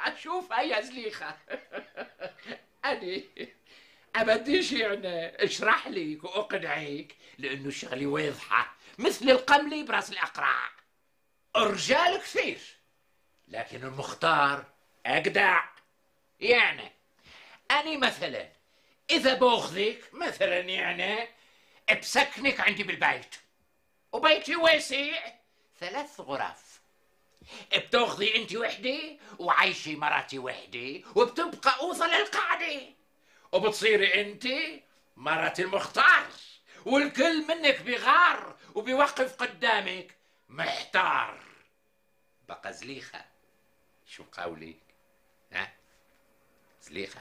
شوف يا زليخة. أنا أبديش يعني اشرح لك وأقنعك، لأنه الشغلة واضحة مثل القملي براس الأقرع. الرجال كثير لكن المختار أجدع. يعني أنا مثلا إذا باخذك مثلا يعني بسكنك عندي بالبيت، وبيتي واسع 3 غرف. بتاخذي انت وحده وعايشي مراتي وحده، وبتبقى اوصل القعده، وبتصيري انت مرات المختار، والكل منك بغار وبيوقف قدامك محتار. بقى زليخه، شو قولك؟ ها زليخه؟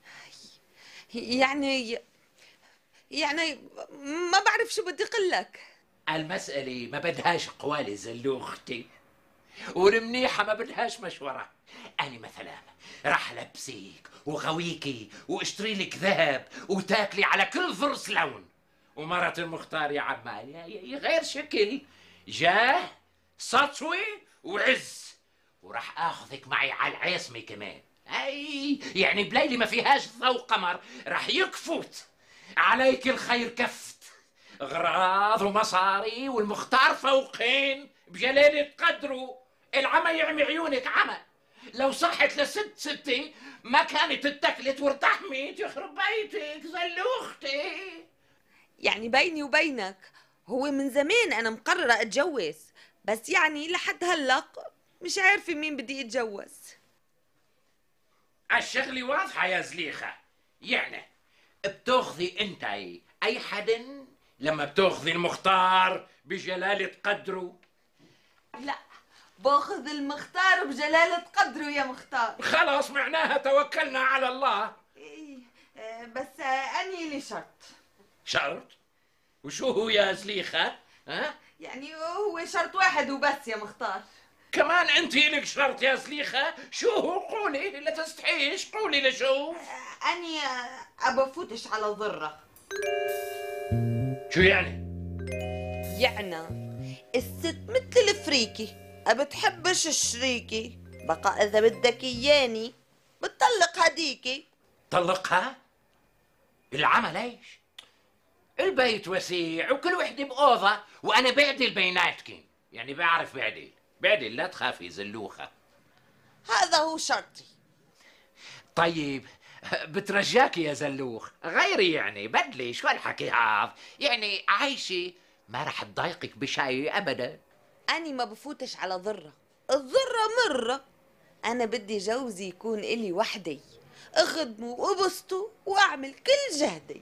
يعني ما بعرف شو بدي قلك. المسألة ما بدهاش قوالي زلوختي، والمنيحة ما بدهاش مشورة. أنا مثلا راح لبسيك وغويكي واشتري لك ذهب وتاكلي على كل ضرس لون، ومرة المختار يا عمال غير شكل، جاه سطوي وعز، وراح اخذك معي على العاصمة كمان. اي يعني بليلة ما فيهاش ضوء قمر راح يكفوت عليك الخير كفت، اغراض ومصاري والمختار فوقين بجلالة قدره. العمى يعمي عيونك عمى، لو صحت ستي ما كانت اتكلت وارتحمت يخرب بيتك زلوختي. يعني بيني وبينك هو من زمان انا مقررة اتجوز، بس يعني لحد هلا مش عارفة مين بدي اتجوز. الشغلة واضحة يا زليخة. يعني بتاخذي انت اي حدا لما بتاخذي المختار بجلالة قدره؟ لا، باخذ المختار بجلالة قدره يا مختار. خلاص معناها توكلنا على الله. إيه، بس اني لي شرط. شرط؟ وشو هو يا زليخة؟ ها؟ يعني هو شرط واحد وبس يا مختار. كمان انت لك شرط يا زليخة؟ شو هو؟ قولي، لا تستحيش، قولي لشوف. اني ابفوتش على ضرة. شو يعني؟ يعني الست مثل الفريكي بتحبش الشريكي، بقى اذا بدك اياني بتطلق هديكي. طلقها؟ العمل ايش؟ البيت وسيع وكل وحده بأوضة، وانا بعدل بيناتكم، يعني بعرف بعدل لا تخافي زلوخة. هذا هو شرطي. طيب بترجاكي يا زلوخ غيري، يعني بدلي شو الحكي هذا، يعني عايشة ما رح تضايقك بشيء ابدا. اني ما بفوتش على ضرة، الضرة مرة. انا بدي جوزي يكون الي وحدي، اخدمه وابسطه واعمل كل جهدي.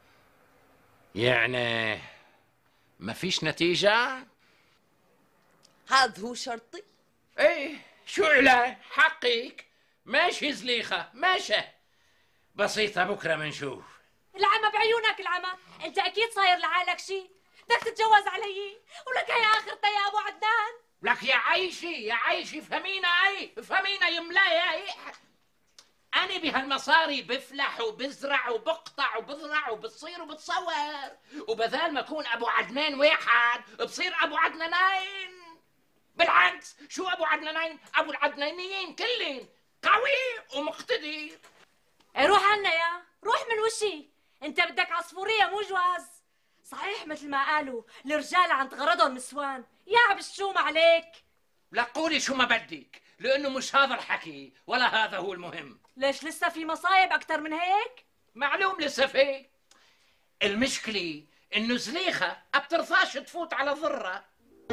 يعني ما فيش نتيجة؟ هذا هو شرطي. ايه شو علاه حقك. ماشي زليخة ماشي، بسيطة بكرة منشوف. العمى بعيونك العمى، انت اكيد صاير لعالك شي، بدك تتجوز علي ولك هي اخرتها يا ابو عدنان. لك يا عيشي يا عيشي، فهمينا فهمينا يا ملاي. أنا بهالمصاري بفلح وبزرع وبقطع وبزرع وبتصير وبتصور، وبذال ما أكون أبو عدنان واحد بصير أبو عدنانين. بالعكس، شو أبو عدنانين؟ أبو العدنانيين كلين قوي ومقتدر. روح عنا يا روح من وشي، انت بدك عصفورية مو جواز. صحيح مثل ما قالوا الرجال عند غرضهم نسوان، يا بالشوم عليك. لا قولي شو ما بدك، لأنه مش هذا الحكي ولا هذا هو المهم. ليش لسه في مصايب أكتر من هيك؟ معلوم لسه في. المشكلة إنه زليخة بترضاش تفوت على ضرة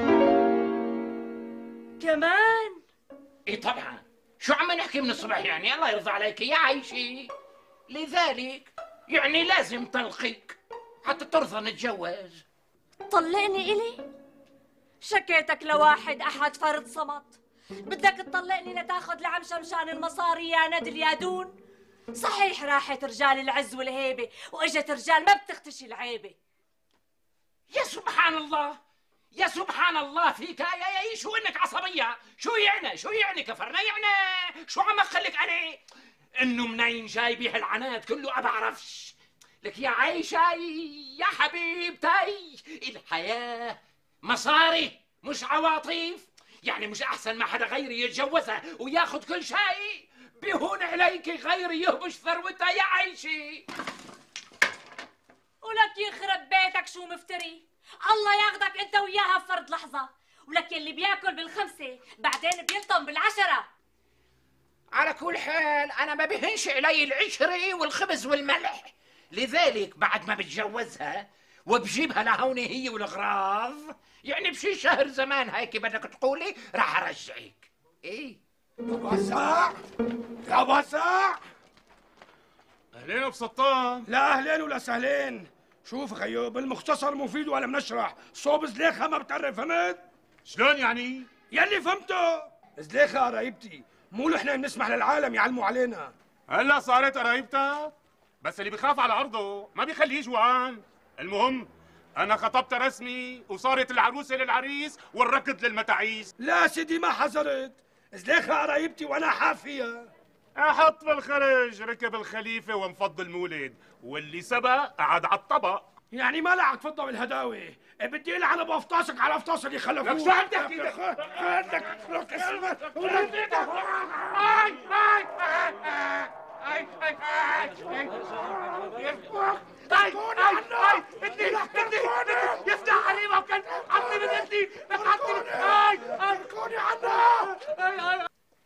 كمان. إيه طبعا، شو عم نحكي من الصبح يعني، الله يرضى عليك يا عايشي. لذلك يعني لازم طلقك حتى ترضى نتجوز. طلقني إلي؟ شكيتك لواحد أحد فرد صمت، بدك تطلقني لتاخذ لعم شمشان المصاري يا ندل يا دون. صحيح راحت رجال العز والهيبة واجت رجال ما بتختشي العيبة. يا سبحان الله يا سبحان الله فيك يا شو انك عصبية، شو يعني كفرنا يعني، شو عم اخليك انا انه منين جايبي هالعناد كله ابعرفش. لك يا عايشة يا حبيبتي، الحياة مصاري مش عواطف، يعني مش احسن ما حدا غيري يتجوزها وياخذ كل شيء، بيهون عليك غيري يهبش ثروتها يا عيشي. ولك يخرب بيتك شو مفتري، الله ياخدك انت وياها بفرد لحظة، ولك اللي بياكل بالخمسة بعدين بيلطم بالعشرة. على كل حال أنا ما بهنش علي العشرة والخبز والملح، لذلك بعد ما بتجوزها وبجيبها لهون هي والأغراض، يعني بشي شهر زمان هيك بدك تقولي راح أرجعك. إيه وسع يا وسع. اهلين ابو سطان. لا اهلين ولا سهلين. شوف خيو بالمختصر مفيد ولا بنشرح. صوب زليخه ما بتعرف، فهمت؟ شلون يعني؟ يلي فهمته. زليخه قرايبتي، مو نحن نسمح للعالم يعلموا علينا. هلا صارت قرايبتها، بس اللي بخاف على عرضه ما بيخليه جوعان. المهم انا خطبت رسمي وصارت العروسه للعريس والركض للمتاعيس. لا سيدي ما حذرت. زليخه قرايبتي وانا حافيه. احط بالخرج ركب الخليفه وانفض المولد، واللي سبق قعد على الطبق. يعني ما لعك تفضل بالهداوي. بدي العن بافطاسك على افطاس اللي خلفوك. لك شو عم تحكي؟ يفتح حريمه وكان عطني من ايدي، لك عطني. كوني عنا.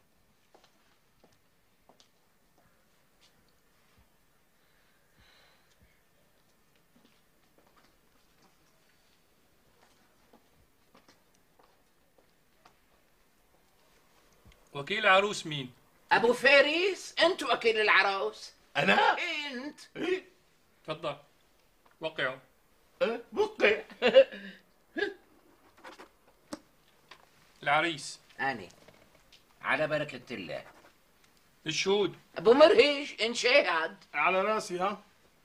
وكيل العروس مين؟ أبو فارس، أنت وكيل العروس. انا؟ أنت. تفضل وقعوا. بقي. العريس. أنا على بركة الله. الشهود. أبو مرهج انشهد. على راسي. ها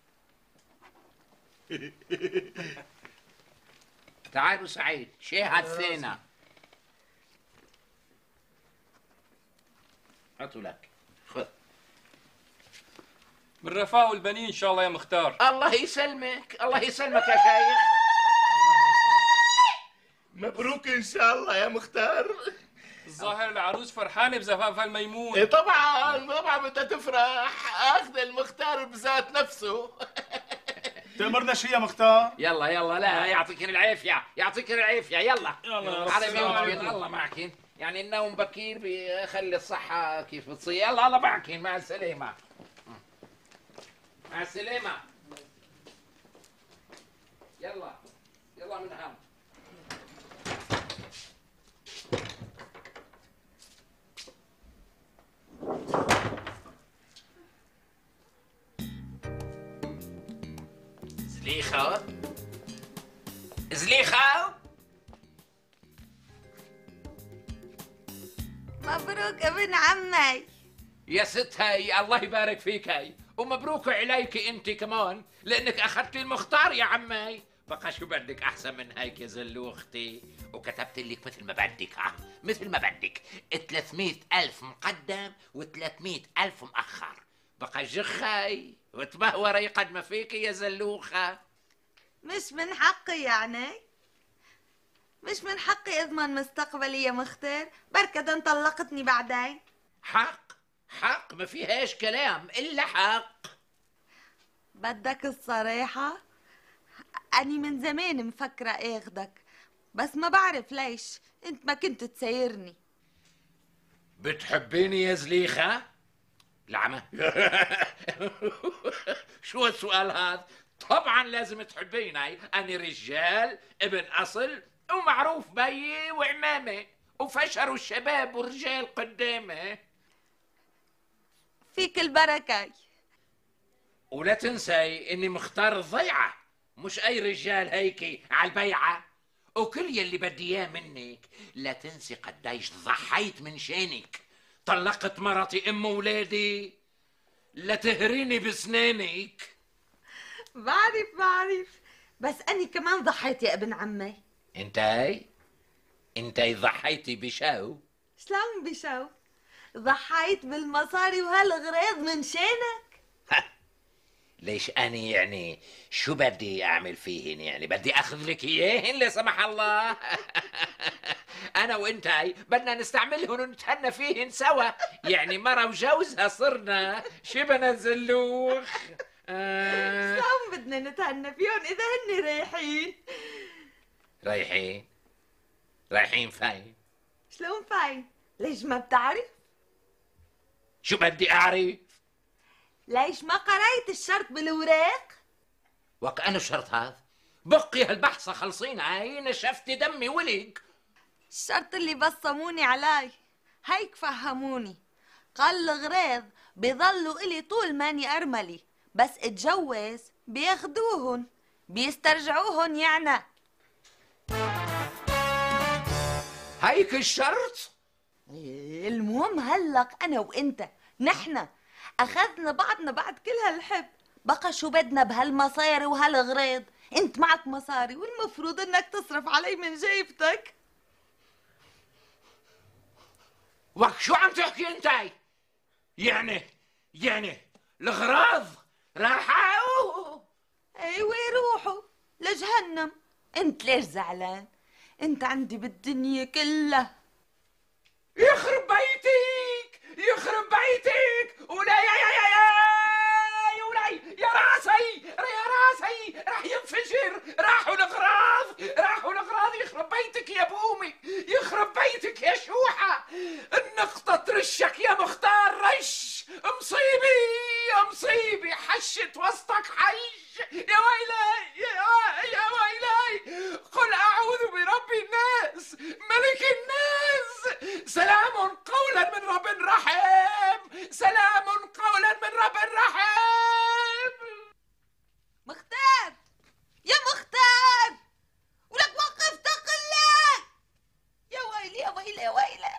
تعال أبو سعيد شهد فينا. هاتوا لك، خذ. بالرفاه والبنين ان شاء الله يا مختار. الله يسلمك، الله يسلمك يا شيخ. مبروك ان شاء الله يا مختار. الظاهر العروس فرحانه بزفافها الميمون. إيه طبعا طبعا بدها تفرح، اخذ المختار بذات نفسه. تأمرنا شيء يا مختار؟ يلا يلا، لا يعطيك العافية، يعطيك العافية. يلا يلا على مين الله معكن. يعني النوم بكير بيخلي الصحة كيف بتصير. يلا الله معكن، مع السلامة. مع السلامة. يلا يلا من هم. زليخة زليخة، مبروك ابن عمي. يا ست هاي الله يبارك فيك هاي، ومبروك عليك انت كمان لانك اخذت المختار يا عمي. بقى شو بدك احسن من هيك يا زلوختي؟ وكتبت لك مثل ما بدك، مثل ما بدك 300,000 مقدم و300,000 مؤخر. بقى جخي وتبهوري قد ما فيك يا زلوخة. مش من حقي يعني؟ مش من حقي اضمن مستقبلي يا مختار؟ بركة ده طلقتني بعدين. حق حق ما فيهاش كلام الا حق. بدك الصراحة؟ أني من زمان مفكرة اخدك، بس ما بعرف ليش انت ما كنت تسايرني. بتحبيني يا زليخة؟ العمى. شو السؤال هذا؟ طبعا لازم تحبيني، أنا رجال ابن أصل ومعروف بيي وعمامي وفشروا الشباب والرجال قدامي. فيك البركة. ولا تنسي إني مختار الضيعة، مش أي رجال هيك على البيعة. وكل يلي بدي إياه منك لا تنسي قديش ضحيت من شانك. طلقت مرتي أم ولادي لا تهريني بسنانك. بعرف بس أني كمان ضحيت يا ابن عمي. انتي ضحيتي بشو؟ شلون بشو؟ ضحيت بالمصاري وهالغراض من شانك. ليش أني يعني شو بدي أعمل فيهن؟ يعني بدي أخذ لك إياهن لا سمح الله. أنا وإنتي بدنا نستعملهن ونتهنى فيهن سوا، يعني مرة وجوزها صرنا شبنا الزلوخ. شلون بدنا نتهنى فيهم إذا هن رايحين؟ رايحين فين؟ شلون فاين؟ ليش ما بتعرف؟ شو بدي أعرف؟ ليش ما قريت الشرط بالوراق؟ وكأنه الشرط هذا بقي هالبحثة خلصين، هاي نشفت دمي ولق. الشرط اللي بصموني علي هيك فهموني، قال الغراض بيضلوا إلي طول ماني أرملي، بس اتجوز بياخدوهن بيسترجعوهن يعني. هيك الشرط؟ المهم هلق أنا وإنت نحنا أخذنا بعضنا بعد كل هالحب، بقى شو بدنا بهالمصاري وهالغراض؟ انت معك مصاري والمفروض انك تصرف علي من جيبتك. وك شو عم تحكي انتي؟ يعني الغراض راحوا؟ ايوه يروحوا لجهنم. انت ليش زعلان؟ انت عندي بالدنيا كلها. يخرب بيتك يخرب بيتك، ولا يا راسي راح ينفجر. راحوا الأغراض يخرب بيتك يا بومي، يخرب بيتك يا شوحة. النقطة ترشك يا مختار رش. مصيبي حشت وسطك حش. يا ويلي يا ويلي. قل أعوذ برب الناس ملك الناس. سلام قولا من رب رحيم. سلام قولا من رب رحيم. مختار يا مختار، ولك وقف تقلك. يا ويلي يا ويلي يا ويلي.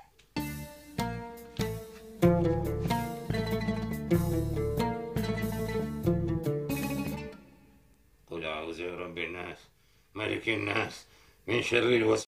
قل أعوذ برب الناس ملك الناس من شر الوسواس